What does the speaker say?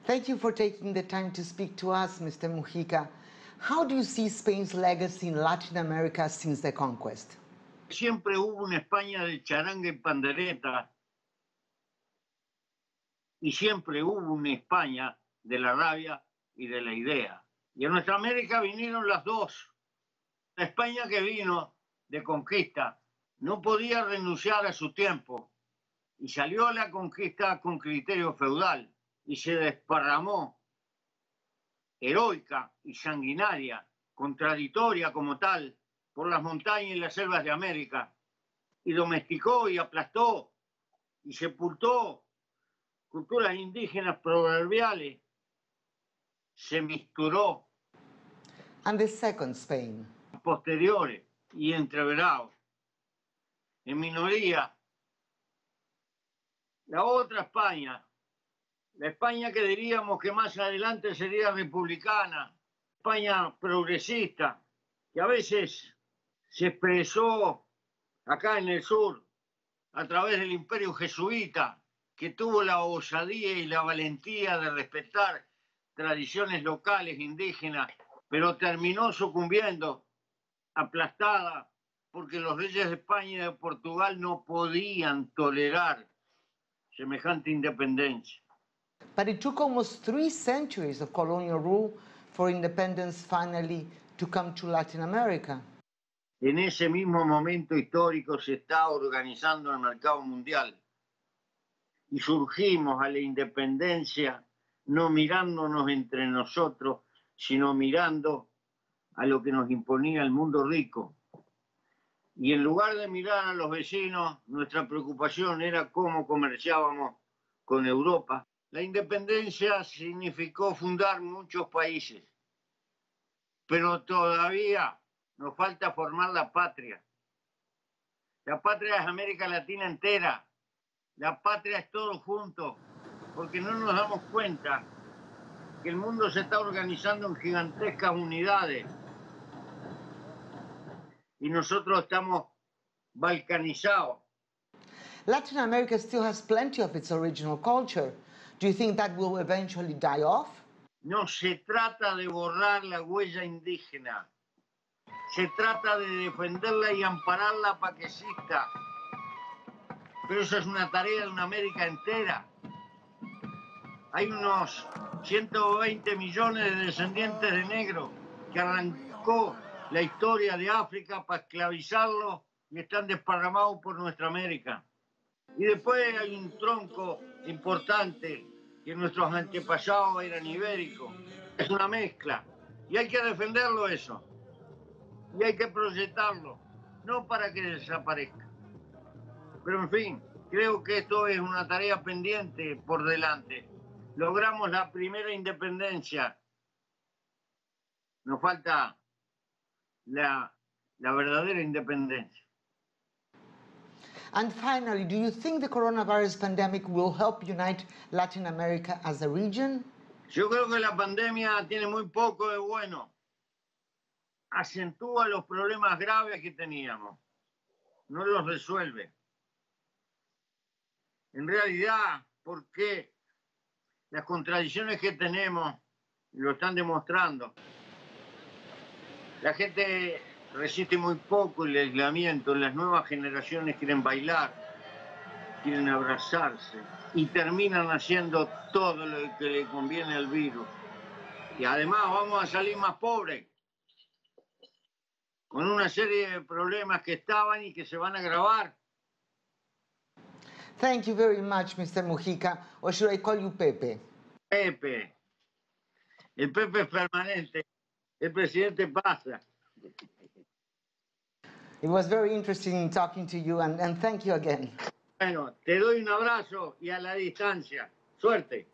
Thank you for taking the time to speak to us, Mr. Mujica. How do you see Spain's legacy in Latin America since the conquest? Siempre hubo una España de charanga y pandereta, y siempre hubo una España de la rabia y de la idea. Y en nuestra América vinieron las dos. La España que vino de conquista no podía renunciar a su tiempo y salió a la conquista con criterio feudal y se desparramó, heroica y sanguinaria, contradictoria como tal, por las montañas y las selvas de América, y domesticó y aplastó y sepultó culturas indígenas proverbiales, se misturó. And the second Spain? Posteriores y entreverados, en minoría. La otra España, la España que diríamos que más adelante sería republicana, España progresista, que a veces se expresó acá en el sur a través del imperio jesuita, que tuvo la osadía y la valentía de respetar tradiciones locales indígenas, pero terminó sucumbiendo, aplastada, porque los reyes de España y de Portugal no podían tolerar semejante independencia. But it took almost 3 centuries of colonial rule for independence finally to come to Latin America. En ese mismo momento histórico se está organizando el mercado mundial y surgimos a la independencia no mirándonos entre nosotros, sino mirando a lo que nos imponía el mundo rico. Y en lugar de mirar a los vecinos, nuestra preocupación era cómo comerciábamos con Europa. La independencia significó fundar muchos países, pero todavía nos falta formar la patria. La patria es América Latina entera. La patria es todo junto, porque no nos damos cuenta que el mundo se está organizando en gigantescas unidades y nosotros estamos balcanizados. Latin America still has plenty of its original culture. Do you think that will eventually die off? No se trata de borrar la huella indígena. Se trata de defenderla y ampararla para que exista. Pero eso es una tarea de una América entera. Hay unos 120 millones de descendientes de negros que arrancó la historia de África para esclavizarlos y están desparramados por nuestra América. Y después hay un tronco importante que nuestros antepasados eran ibéricos. Es una mezcla. Y hay que defenderlo eso. Y hay que proyectarlo. No para que desaparezca. Pero en fin, creo que esto es una tarea pendiente por delante. Logramos la primera independencia. Nos falta la verdadera independencia. And finally, do you think the coronavirus pandemic will help unite Latin America as a region? Yo creo que la pandemia tiene muy poco de bueno. Acentúa los problemas graves que teníamos. No los resuelve. En realidad, porque las contradicciones que tenemos lo están demostrando. La gente resiste muy poco el aislamiento, las nuevas generaciones quieren bailar, quieren abrazarse y terminan haciendo todo lo que le conviene al virus. Y además vamos a salir más pobres, con una serie de problemas que estaban y que se van a agravar. Thank you very much, Mr. Mujica, or should I call you Pepe? Pepe. El Pepe es permanente, el presidente pasa. It was very interesting talking to you, and thank you again. Bueno, te doy un abrazo y a la distancia. Suerte.